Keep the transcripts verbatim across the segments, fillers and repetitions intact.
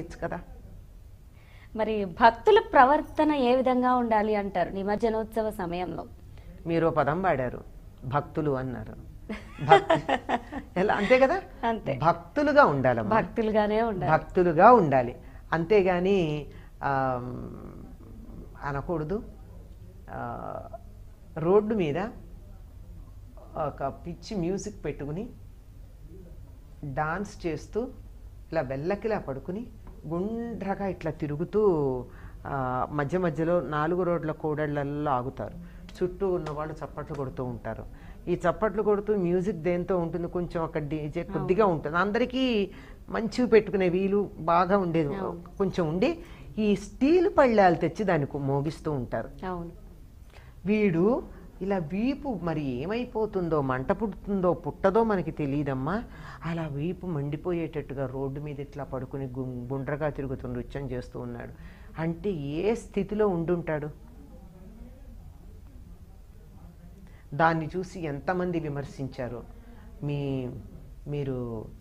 కదా. మరి భక్తుల ప్రవర్తన ఏ విధంగా ఉండాలి అంటారు నిమజ్జనోత్సవ సమయంలో? మీరు పదం వాడారు, భక్తులు అన్నారు. ఎలా అంతే కదా, అంతే, భక్తులుగా ఉండాలి, భక్తులుగానే ఉండాలి, భక్తులుగా ఉండాలి. అంతేగాని అనకూడదు. రోడ్డు మీద ఒక పిచ్చి మ్యూజిక్ పెట్టుకుని డాన్స్ చేస్తూ ఇలా వెల్లకిలా పడుకుని గుండ్రగా ఇట్లా తిరుగుతూ మధ్య మధ్యలో నాలుగు రోడ్ల కూడళ్లలో ఆగుతారు. చుట్టూ ఉన్న వాళ్ళు చప్పట్లు కొడుతూ ఉంటారు. ఈ చప్పట్లు కొడుతూ మ్యూజిక్ దేంతో ఉంటుంది, కొంచెం ఒక డీజే కొద్దిగా ఉంటుంది. అందరికీ మంచివి పెట్టుకునే వీలు బాగా ఉండేది కొంచెం ఉండి ఈ స్టీల్ పళ్ళాలు తెచ్చి దానికి మోగిస్తూ ఉంటారు. వీడు ఇలా వీపు మరి ఏమైపోతుందో, మంట పుడుతుందో పుట్టదో మనకి తెలియదమ్మా. అలా వీపు మండిపోయేటట్టుగా రోడ్డు మీద ఇట్లా పడుకుని గు గుండ్రగా తిరుగుతూ నృత్యం చేస్తూ ఉన్నాడు. అంటే ఏ స్థితిలో ఉండుంటాడు? దాన్ని చూసి ఎంతమంది విమర్శించారు. మీ మీరు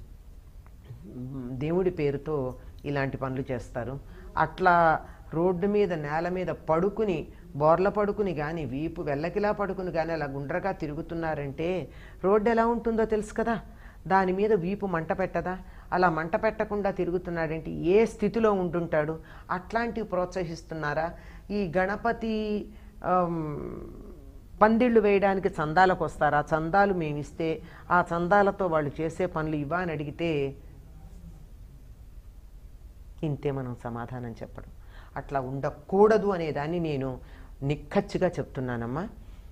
దేవుడి పేరుతో ఇలాంటి పనులు చేస్తారు, అట్లా రోడ్డు మీద నేల మీద పడుకుని బోర్ల పడుకుని కానీ వీపు వెల్లకిలా పడుకుని కానీ అలా గుండ్రగా తిరుగుతున్నారంటే రోడ్డు ఎలా ఉంటుందో తెలుసు కదా. దాని మీద వీపు మంట పెట్టదా? అలా మంట పెట్టకుండా తిరుగుతున్నాడంటే ఏ స్థితిలో ఉంటుంటాడు? అట్లాంటివి ప్రోత్సహిస్తున్నారా? ఈ గణపతి పందిళ్ళు వేయడానికి చందాలకు వస్తారా? చందాలు మేమిస్తే ఆ చందాలతో వాళ్ళు చేసే పనులు ఇవా అని అడిగితే ఇంతే మనం సమాధానం చెప్పడం. అట్లా ఉండకూడదు అనేదాన్ని నేను నిక్కచ్చిగా చెప్తున్నానమ్మా.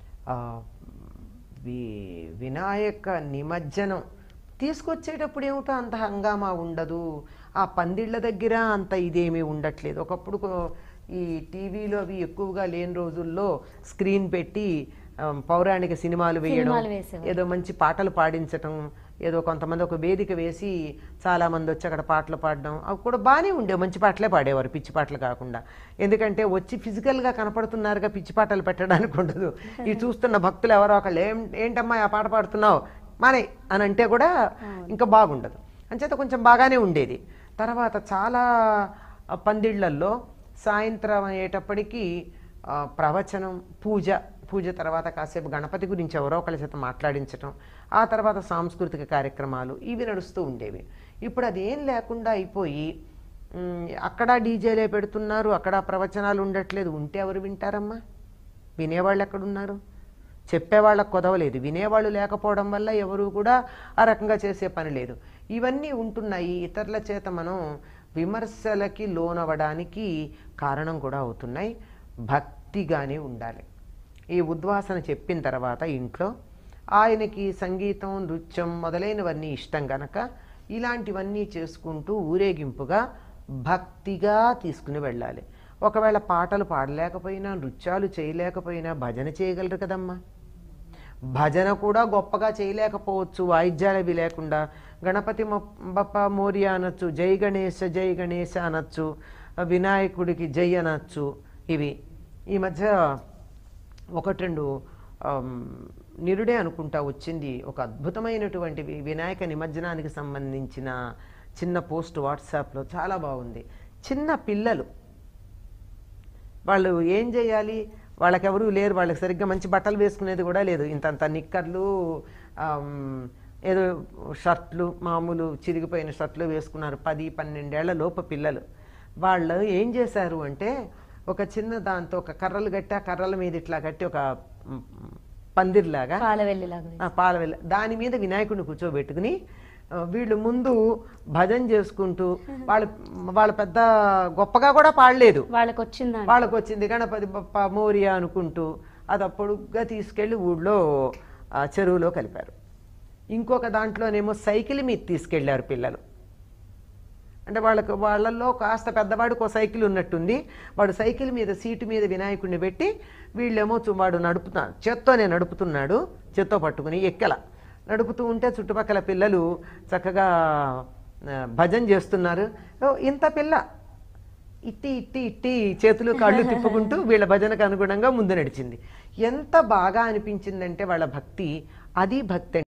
వి వినాయక నిమజ్జనం తీసుకొచ్చేటప్పుడు ఏమిటో అంత హంగామా ఉండదు, ఆ పందిళ్ళ దగ్గర అంత ఇదేమీ ఉండట్లేదు. ఒకప్పుడు ఈ టీవీలో అవి ఎక్కువగా లేని రోజుల్లో స్క్రీన్ పెట్టి పౌరాణిక సినిమాలు వేయడం, ఏదో మంచి పాటలు పాడించటం, ఏదో కొంతమంది ఒక వేదిక వేసి చాలామంది వచ్చి అక్కడ పాటలు పాడడం, అవి కూడా బాగానే ఉండేవి. మంచి పాటలే పాడేవారు, పిచ్చి పాటలు కాకుండా. ఎందుకంటే వచ్చి ఫిజికల్గా కనపడుతున్నారుగా, పిచ్చి పాటలు పెట్టడానికి ఉండదు. ఈ చూస్తున్న భక్తులు ఎవరో ఒకళ్ళు ఏం ఏంటమ్మా ఆ పాట పాడుతున్నావు మానే అని అంటే కూడా ఇంకా బాగుండదు. అంచేత కొంచెం బాగానే ఉండేది. తర్వాత చాలా పందిళ్లల్లో సాయంత్రం అయ్యేటప్పటికీ ప్రవచనం, పూజ పూజ తర్వాత కాసేపు గణపతి గురించి ఎవరో ఒకళ్ళ చేత మాట్లాడించటం, ఆ తర్వాత సాంస్కృతిక కార్యక్రమాలు ఇవి నడుస్తూ ఉండేవి. ఇప్పుడు అదేం లేకుండా అయిపోయి అక్కడ డీజేలే పెడుతున్నారు, అక్కడ ప్రవచనాలు ఉండట్లేదు. ఉంటే ఎవరు వింటారమ్మా? వినేవాళ్ళు ఎక్కడున్నారు? చెప్పేవాళ్ళకు కొదవలేదు. వినేవాళ్ళు లేకపోవడం వల్ల ఎవరు కూడా ఆ రకంగా చేసే పని లేదు. ఇవన్నీ ఉంటున్నాయి. ఇతరుల చేత మనం విమర్శలకి లోనవ్వడానికి కారణం కూడా అవుతున్నాయి. భక్తిగానే ఉండాలి. ఈ ఉద్వాసన చెప్పిన తర్వాత ఇంట్లో ఆయనకి సంగీతం, నృత్యం మొదలైనవన్నీ ఇష్టం గనక ఇలాంటివన్నీ చేసుకుంటూ ఊరేగింపుగా భక్తిగా తీసుకుని వెళ్ళాలి. ఒకవేళ పాటలు పాడలేకపోయినా, నృత్యాలు చేయలేకపోయినా భజన చేయగలరు కదమ్మా. భజన కూడా గొప్పగా చేయలేకపోవచ్చు వాయిద్యాలు అవి లేకుండా. గణపతి బప్ప మోరియా అనొచ్చు, జై గణేశ జై గణేశ అనొచ్చు, వినాయకుడికి జై అనొచ్చు. ఇవి ఈ మధ్య ఒకటి రెండు నిరుడే అనుకుంటా వచ్చింది ఒక అద్భుతమైనటువంటి వినాయక నిమజ్జనానికి సంబంధించిన చిన్న పోస్ట్ వాట్సాప్లో, చాలా బాగుంది. చిన్న పిల్లలు వాళ్ళు ఏం చేయాలి, వాళ్ళకెవరూ లేరు, వాళ్ళకి సరిగ్గా మంచి బట్టలు వేసుకునేది కూడా లేదు. ఇంతంత నిక్కర్లు, ఏదో షర్ట్లు, మామూలు చిరిగిపోయిన షర్ట్లు వేసుకున్నారు. పది పన్నెండేళ్ల లోపు పిల్లలు. వాళ్ళు ఏం చేశారు అంటే ఒక చిన్న దాంతో ఒక కర్రలు కట్టి, ఆ కర్రల మీద ఇట్లా కట్టి ఒక పందిర్లాగా పాలవెల్లి దాని మీద వినాయకుడిని కూర్చోబెట్టుకుని వీళ్ళు ముందు భజన చేసుకుంటూ, వాళ్ళు వాళ్ళ పెద్ద గొప్పగా కూడా పాడలేదు, వాళ్ళకి వచ్చింది వాళ్ళకి వచ్చింది గణపతి బప్ప మోరియా అనుకుంటూ అది అప్పుడుగా తీసుకెళ్లి ఊళ్ళో చెరువులో కలిపారు. ఇంకొక దాంట్లోనేమో సైకిల్ మీద తీసుకెళ్లారు పిల్లలు. అంటే వాళ్ళకు వాళ్ళల్లో కాస్త పెద్దవాడికి ఒక సైకిల్ ఉన్నట్టుంది. వాడు సైకిల్ మీద సీటు మీద వినాయకుడిని పెట్టి వీళ్ళేమో వాడు నడుపుతున్నాడు, చేత్తోనే నడుపుతున్నాడు, చేత్తో పట్టుకుని ఎక్కెల నడుపుతూ ఉంటే చుట్టుపక్కల పిల్లలు చక్కగా భజన చేస్తున్నారు. ఇంత పిల్ల ఇట్టి ఇట్టి ఇట్టి చేతులు కాళ్ళు తిప్పుకుంటూ వీళ్ళ భజనకు అనుగుణంగా ముందు నడిచింది. ఎంత బాగా అనిపించిందంటే వాళ్ళ భక్తి, అది భక్తి.